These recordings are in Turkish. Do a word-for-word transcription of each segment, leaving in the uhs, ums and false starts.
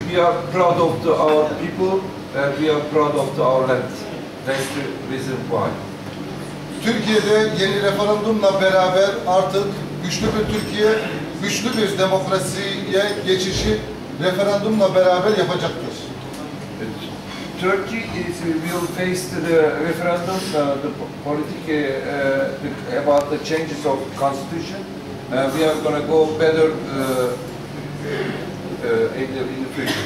we are proud of the, our people and we are proud of the, our land. That's the reason why. Türkiye'de yeni referandumla beraber artık güçlü bir Türkiye, güçlü bir demokrasiye geçişi referandumla beraber yapacaktır. Turkey is, will face the referendum, uh, the politic uh, the, about the changes of constitution. Uh, we are going to go better uh, uh, in, the, in the future.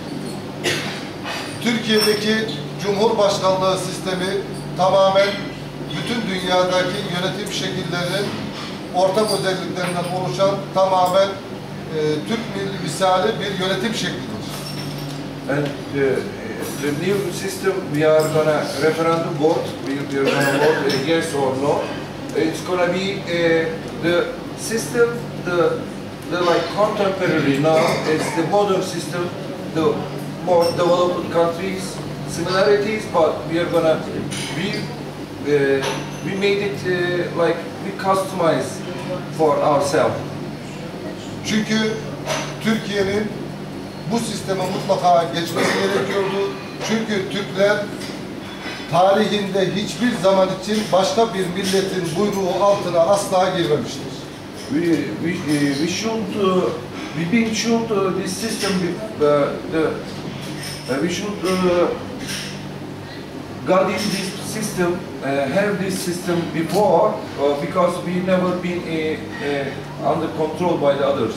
Türkiye'deki Cumhurbaşkanlığı sistemi tamamen bütün dünyadaki yönetim şekillerinin ortak özelliklerinden oluşan tamamen e, Türk misali bir yönetim şeklidir. And uh, the new system, we are going to referendum vote, we, we are going to vote uh, yes or no. It's going to be uh, the system, the, the like contemporary now, it's the modern system, the more developed countries, similarities, but we are going to, we, uh, we made it uh, like, we customize for ourselves. Çünkü Türkiye'nin bu sisteme mutlaka geçmesi gerekiyordu. Çünkü Türkler tarihinde hiçbir zaman için başka bir milletin buyruğu altına asla girmemiştir. We, we, uh, we should, uh, we being should uh, this system, uh, the, uh, we should uh, got in this system, uh, have this system before, uh, because we never been uh, uh, under control by the others.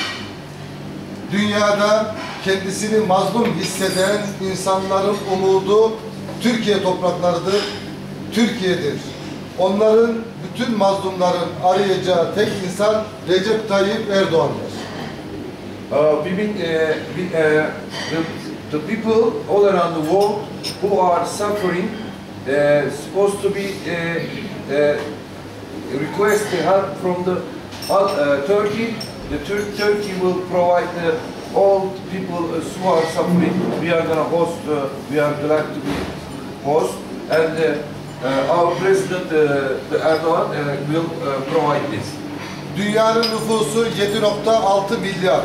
Dünyada kendisini mazlum hisseden insanların umudu Türkiye topraklarıdır, Türkiye'dir. Onların, bütün mazlumların arayacağı tek insan Recep Tayyip Erdoğan'dır. Uh, we been, uh, we, uh, the, the people all around the world who are suffering, uh, supposed to be uh, uh, request help from the uh, Turkey. The Tur Turkey will provide the all people uh, who are suffering. We are going to host. Uh, we are glad to be host, and uh, uh, our president uh, Erdoğan uh, will uh, provide this. Dünyanın nüfusu yedi nokta altı milyar.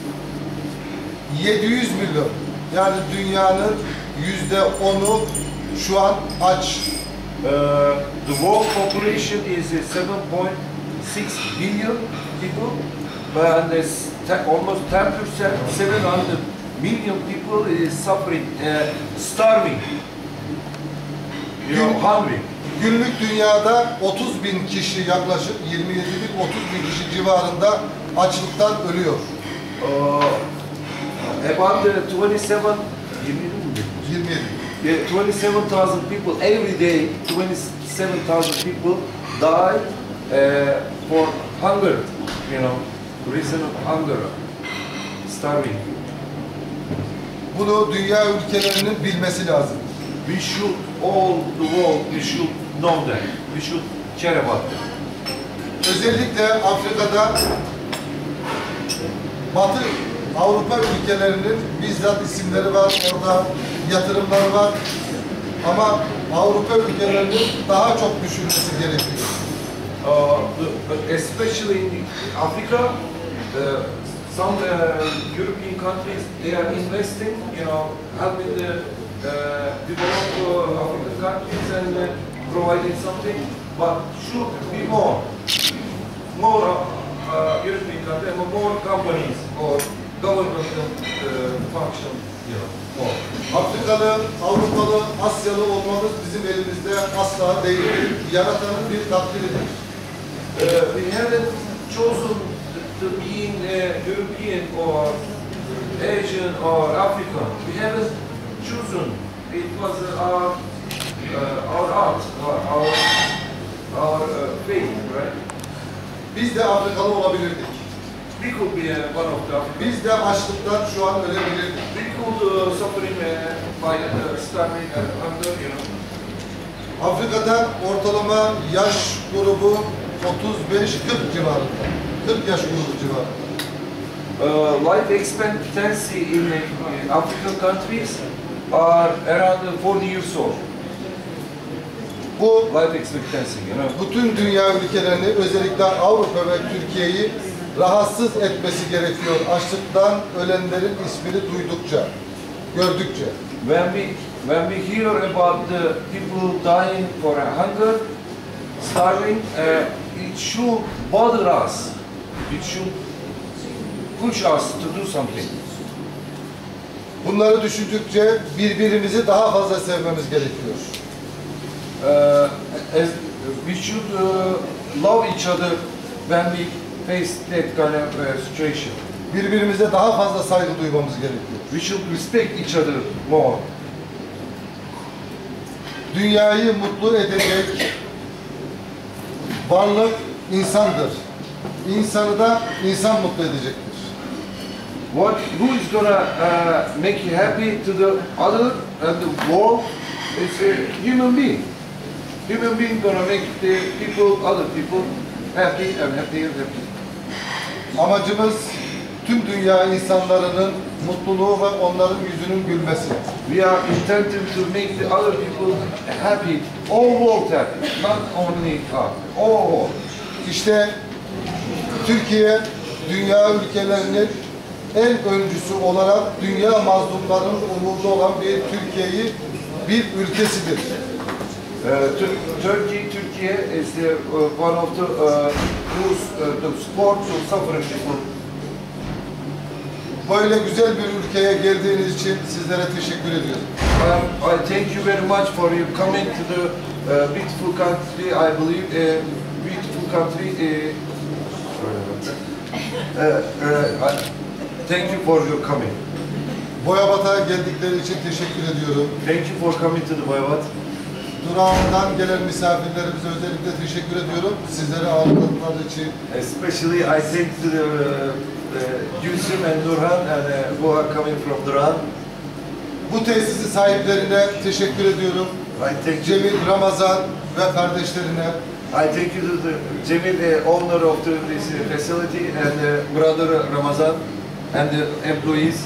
yedi yüz milyon. Yani dünyanın yüzde onu şu an aç. Uh, the world population is uh, seven point six billion people, and there's almost ten percent, seven hundred million people is suffering, uh, starving, you know, hungry. Günlük dünyada otuz bin kişi, yaklaşık yirmi yedi bin otuz bin kişi civarında açlıktan ölüyor. Uh, about the twenty-seven, yirmi yedi. yeah, twenty-seven thousand people every day. twenty-seven thousand people die uh, for hunger. You know, reason of hunger, starving. Bunu dünya ülkelerinin bilmesi lazım. We should all the world. We should know that. We should care about that. Özellikle Afrika'da Batı Avrupa ülkelerinin bizzat isimleri var, orada yatırımları var. Ama Avrupa ülkelerinin daha çok düşünmesi gerekiyor. Uh, the, especially in Africa, uh, some uh, European countries, they are investing, you know, helping the uh, developed uh, African countries and uh, providing something, but should be more, more uh, European countries, more companies or government uh, function, you know, more. Afrikalı, Avrupalı, Asyalı olmamız bizim elimizde asla değil. Yaratanın bir takdiridir. Uh, we haven't chosen to being uh, European or Asian or African. We haven't chosen. It was uh, our uh, our art, our our, our uh, faith, right? Biz de Afrikalı olabilirdik. We could be uh, one of the Africans. Biz de açlıktan şu an ölebilirdik. We could uh, suffering uh, by uh, starving and hunger, you know. Afrika'da ortalama yaş grubu otuz beş kırk civarında. kırk yaş grubu civarında. Uh, life expectancy in uh, African countries are around forty years old. Bu Life expectancy, you know. bütün dünya ülkelerini, özellikle Avrupa ve Türkiye'yi rahatsız etmesi gerekiyor açlıktan ölenlerin ismini duydukça, gördükçe. When we when we hear about the people dying for hunger, starving, uh, it should bother us. It should push us to do something. Bunları düşündükçe birbirimizi daha fazla sevmemiz gerekiyor. Uh, as we should uh, love each other when we face that kind of uh, situation. Birbirimize daha fazla saygı duymamız gerekiyor. We should respect each other more. Dünyayı mutlu edecek varlık insandır. İnsanı da insan mutlu edecektir. What, who is gonna uh, make you happy to the other and the world? It's a human being. Human being gonna make the people, other people, happy and happy and happy. Amacımız tüm dünya insanlarının mutluluğu ve onların yüzünün gülmesi. We are intending to make the other people happy, all world happy, not only us, all world. İşte Türkiye, dünya ülkelerinin en öncüsü olarak dünya mazlumlarının umudu olan bir Türkiye'yi, bir ülkesidir. Uh, Tur- Turkey, Turkey is the, uh, one of the uh, who's, uh, the support to suffering people. Böyle güzel bir ülkeye geldiğiniz için sizlere teşekkür ediyorum. Um, I thank you very much for you coming to the uh, beautiful country. I believe uh, beautiful country. Uh, sorry about that. Uh, uh, I thank you for your coming. Boyabat'a geldikleri için teşekkür ediyorum. Thank you for coming to the Boyabat. Durağından gelen misafirlerimize özellikle teşekkür ediyorum. Sizleri ağırladıkları için. Especially I thank to the uh, uh, Gülsüm and Nurhan and uh, who are coming from Duran. Bu tesisi sahiplerine teşekkür ediyorum. I thank you. Cemil, Ramazan ve kardeşlerine. I thank you to the Cemil, the owner of the, this uh, facility, and uh, brother Ramazan and the employees.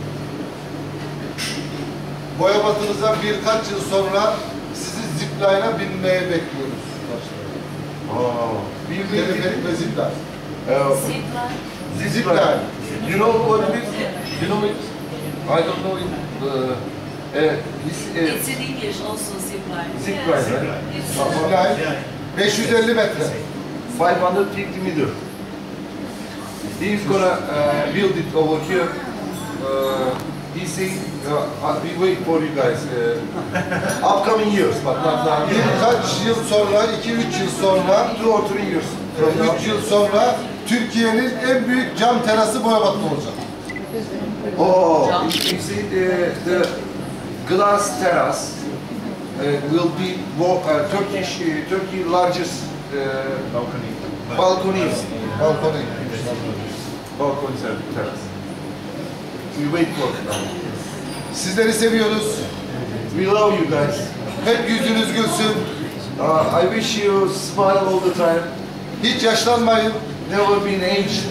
Boyabat'ınıza birkaç yıl sonra sizi zipline'a binmeye bekliyoruz. Oh, we will Teleferik ve zipline. uh, Zipline. Zipline. You know what it is? You know it? I don't know it. Uh, uh, this, uh, It's in English also zipline. Zipline, right? It's Zipline beş yüz elli metre. five hundred fifty meter. He's gonna uh, build it over here. Uh, he's saying, uh, we wait for you guys. Uh, upcoming years, but not now. Birkaç yıl sonra, iki üç yıl sonra, Two or three years from now. üç yıl sonra Türkiye'nin en büyük cam terası Boyabat'ta olacak. Oh, you see, the, the glass terrace uh, will be more, uh, Turkish, uh, Turkey largest uh, balconies. Balkonu. Balconies and terrace. We wait for it now. Sizleri seviyoruz. We love you guys. Hep yüzünüz gülsün. Uh, I wish you smile all the time. Hiç yaşlanmayın. Never been aged.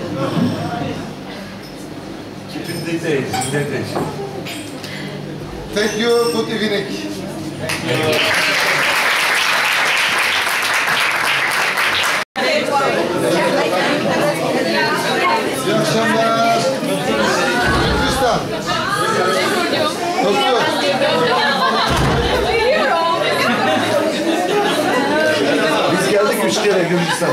Keeping the days, the days. Thank you. Good evening. İyi akşamlar. Gürcistan. Tokyo. Biz geldik üç kere Gürcistan'a.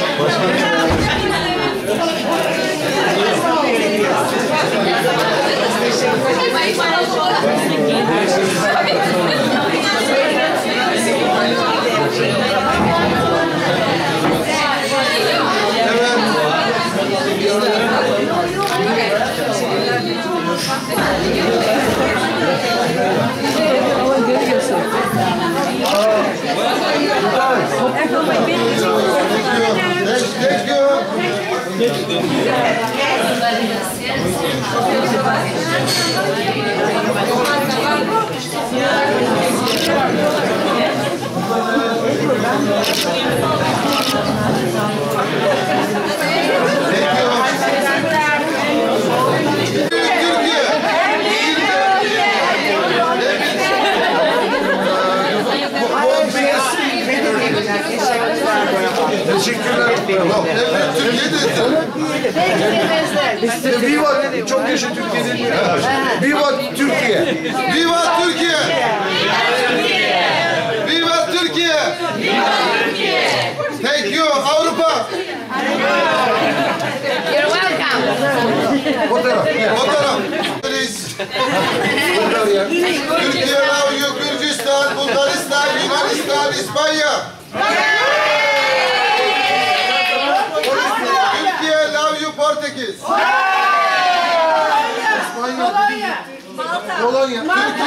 Thank you. Thank you. Teşekkürler. Evet, Türkiye'de. Viva, çok yaşa Türkiye'de. Viva Türkiye. Viva Türkiye! Viva Türkiye! Thank you Avrupa! You're welcome. Fotoğraf. Fotoğraf. Please. Fotoğraf ya. Türkiye love you, Gürcistan, Bulgaristan, Yunanistan, İspanya. Türkiye love you, Portekiz. Polonya. Türkiye